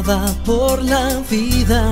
caminaba por la vida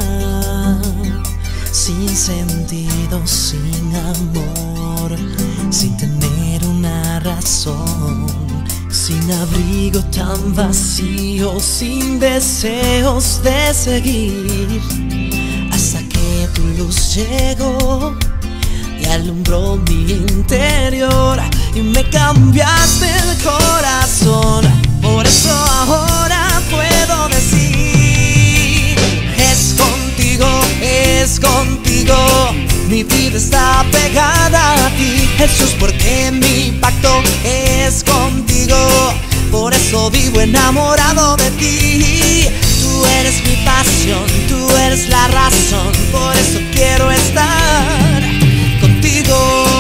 sin sentido, sin amor, sin tener una razón, sin abrigo, tan vacío, sin deseos de seguir, hasta que tu luz llegó y alumbró mi interior y me cambiaste el corazón. Por eso ahora puedo decir: es contigo, mi vida está pegada a ti, Jesús, porque mi pacto es contigo. Por eso vivo enamorado de ti. Tú eres mi pasión, tú eres la razón, por eso quiero estar contigo.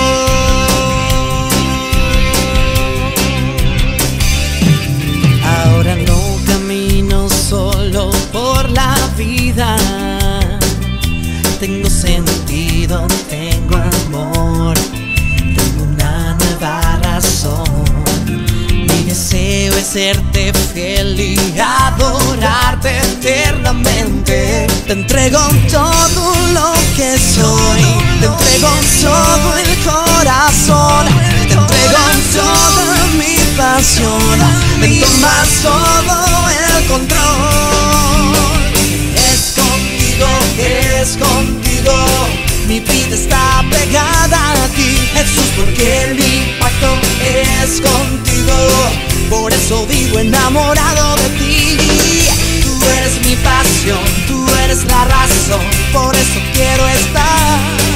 Ahora no camino solo por la vida, tengo sentido, tengo amor, tengo una nueva razón. Mi deseo es serte fiel y adorarte eternamente. Te entrego todo lo que soy, te entrego todo el corazón, te entrego toda mi pasión, me tomas todo el control. Es contigo, mi vida está pegada a ti, Jesús, porque mi pacto es contigo. Por eso vivo enamorado de ti. Tú eres mi pasión, tú eres la razón, por eso quiero estar